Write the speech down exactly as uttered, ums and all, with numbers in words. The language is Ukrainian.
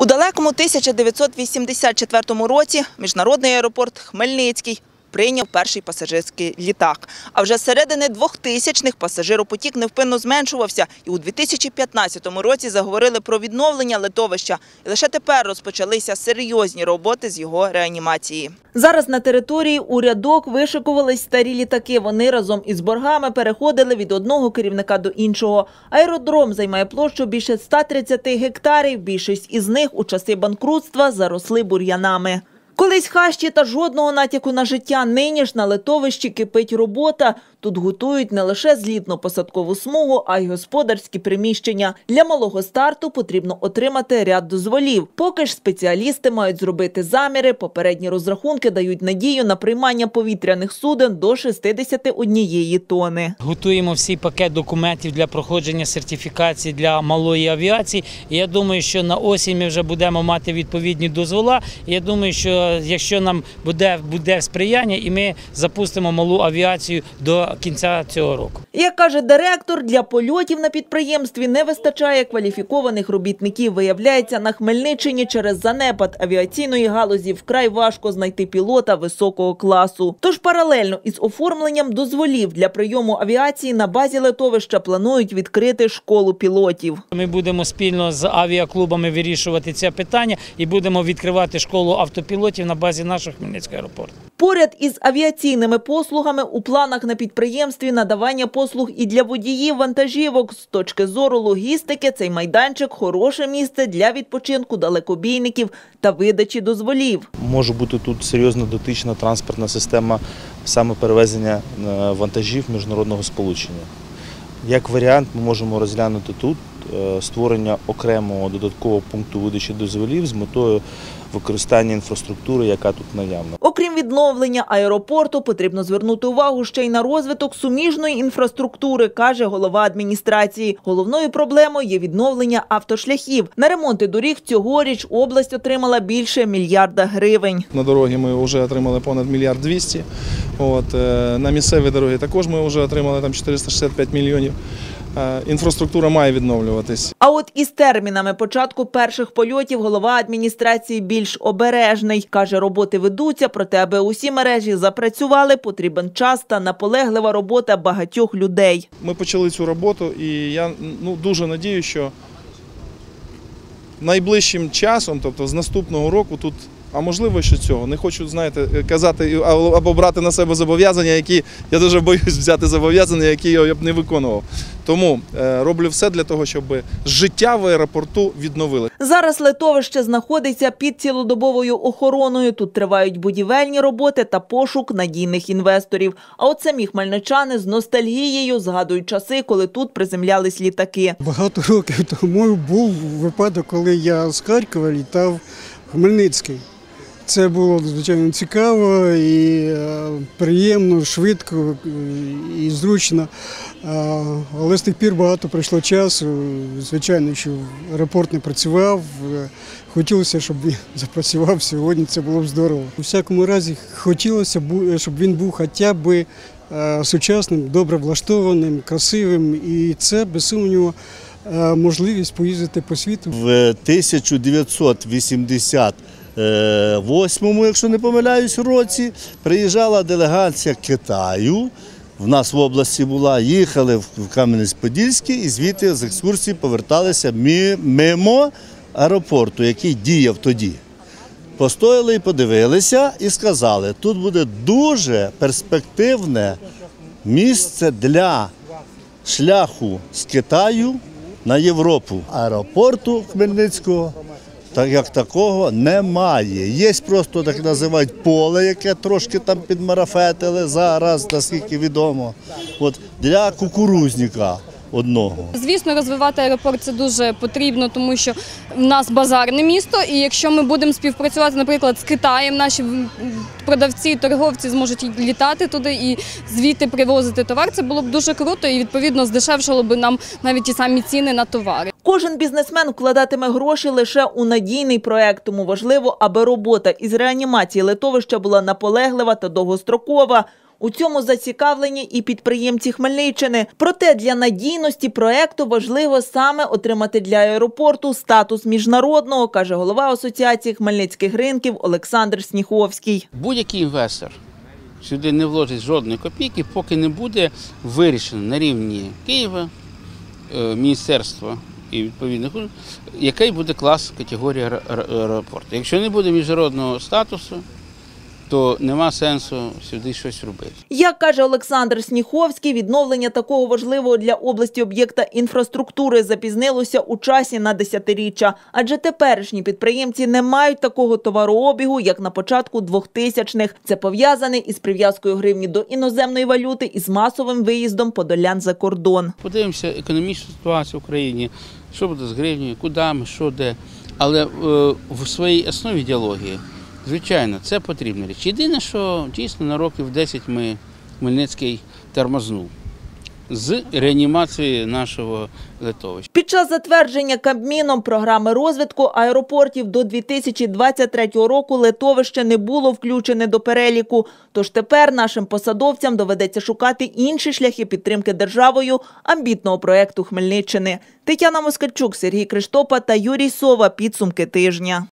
У далекому тисяча дев'ятсот вісімдесят четвертому році міжнародний аеропорт Хмельницький прийняв перший пасажирський літак. А вже з середини двохтисячних пасажиропотік невпинно зменшувався. І у дві тисячі п'ятнадцятому році заговорили про відновлення литовища. І лише тепер розпочалися серйозні роботи з його реанімації. Зараз на території у рядок вишикувались старі літаки. Вони разом із боргами переходили від одного керівника до іншого. Аеродром займає площу більше ста тридцяти гектарів. Більшість із них у часи банкрутства заросли бур'янами. Колись хащі та жодного натяку на життя. Нині ж на литовищі кипить робота. Тут готують не лише злітно-посадкову смугу, а й господарські приміщення. Для малого старту потрібно отримати ряд дозволів. Поки ж спеціалісти мають зробити заміри, попередні розрахунки дають надію на приймання повітряних суден до шістдесят однієї тони. Готуємо всі пакет документів для проходження сертифікації для малої авіації. І я думаю, що на осінь ми вже будемо мати відповідні дозволи. І я думаю, що якщо нам буде, буде сприяння, і ми запустимо малу авіацію до кінця цього року. Як каже директор, для польотів на підприємстві не вистачає кваліфікованих робітників. Виявляється, на Хмельниччині через занепад авіаційної галузі вкрай важко знайти пілота високого класу. Тож паралельно із оформленням дозволів для прийому авіації на базі литовища планують відкрити школу пілотів. Ми будемо спільно з авіаклубами вирішувати це питання і будемо відкривати школу автопілотів на базі нашого Хмельницького аеропорту. Поряд із авіаційними послугами у планах на підприємстві надавання послуг і для водіїв вантажівок. З точки зору логістики цей майданчик – хороше місце для відпочинку далекобійників та видачі дозволів. Може бути тут серйозно дотична транспортна система саме перевезення вантажів міжнародного сполучення. Як варіант ми можемо розглянути тут створення окремого додаткового пункту видачі дозволів з метою використання інфраструктури, яка тут наявна. Окрім відновлення аеропорту, потрібно звернути увагу ще й на розвиток суміжної інфраструктури, каже голова адміністрації. Головною проблемою є відновлення автошляхів. На ремонти доріг цьогоріч область отримала більше мільярда гривень. На дороги ми вже отримали понад мільярд двісті. От, на місцеві дороги також ми вже отримали там чотириста шістдесят п'ять мільйонів. Інфраструктура має відновлюватись. А от із термінами початку перших польотів голова адміністрації більш обережний. Каже, роботи ведуться, проте аби усі мережі запрацювали, потрібен час та наполеглива робота багатьох людей. Ми почали цю роботу і я ну, дуже надію, що найближчим часом, тобто з наступного року тут, а можливо, що цього. Не хочу, знаєте, казати або брати на себе зобов'язання, які, я дуже боюсь взяти зобов'язання, які я б не виконував. Тому е, роблю все для того, щоб життя в аеропорту відновили. Зараз литовище знаходиться під цілодобовою охороною. Тут тривають будівельні роботи та пошук надійних інвесторів. А от самі хмельничани з ностальгією згадують часи, коли тут приземлялись літаки. Багато років тому був випадок, коли я з Харкова літав в Хмельницький. Це було, звичайно, цікаво і приємно, швидко і зручно. Але з тих пір багато пройшло часу. Звичайно, що аеропорт не працював. Хотілося, щоб він запрацював сьогодні, це було б здорово. У всякому разі, хотілося, щоб він був хоча б сучасним, добре влаштованим, красивим. І це, без сумніву, можливість поїздити по світу. В тисяча дев'ятсот вісімдесят восьмому, якщо не помиляюсь, році, приїжджала делегація Китаю, в нас в області була, їхали в Кам'янець-Подільський і звідти з екскурсії поверталися мимо аеропорту, який діяв тоді. Постояли і подивилися і сказали, тут буде дуже перспективне місце для шляху з Китаю на Європу. Аеропорту Хмельницького так як такого немає. Є просто, так називають, поле, яке трошки там підмарафетили зараз, наскільки відомо, от, для кукурузника одного. Звісно, розвивати аеропорт – це дуже потрібно, тому що в нас базарне місто, і якщо ми будемо співпрацювати, наприклад, з Китаєм, наші продавці, торговці зможуть літати туди і звідти привозити товар, це було б дуже круто і, відповідно, здешевшало б нам навіть ті самі ціни на товари. Кожен бізнесмен вкладатиме гроші лише у надійний проект, тому важливо, аби робота із реанімації литовища була наполеглива та довгострокова. У цьому зацікавлені і підприємці Хмельниччини. Проте для надійності проекту важливо саме отримати для аеропорту статус міжнародного, каже голова Асоціації хмельницьких ринків Олександр Сніховський. Будь-який інвестор сюди не вложить жодної копійки, поки не буде вирішено на рівні Києва, міністерства і відповідних, який буде клас категорії аеропорту. Якщо не буде міжнародного статусу, то нема сенсу сюди щось робити. Як каже Олександр Сніховський, відновлення такого важливого для області об'єкта інфраструктури запізнилося у часі на десятиріччя. Адже теперішні підприємці не мають такого товарообігу, як на початку двохтисячних. Це пов'язане із прив'язкою гривні до іноземної валюти і з масовим виїздом подолян за кордон. Подивимося економічну ситуацію в Україні, що буде з гривнею, куди ми, що де. Але е, в своїй основі ідеології, звичайно, це потрібна річ. Єдине, що дійсно на років десять ми Хмельницький тормознув з реанімацією нашого литовища. Під час затвердження Кабміном програми розвитку аеропортів до дві тисячі двадцять третього року литовище не було включене до переліку. Тож тепер нашим посадовцям доведеться шукати інші шляхи підтримки державою амбітного проєкту Хмельниччини. Тетяна Москальчук, Сергій Криштопа та Юрій Сова. Підсумки тижня.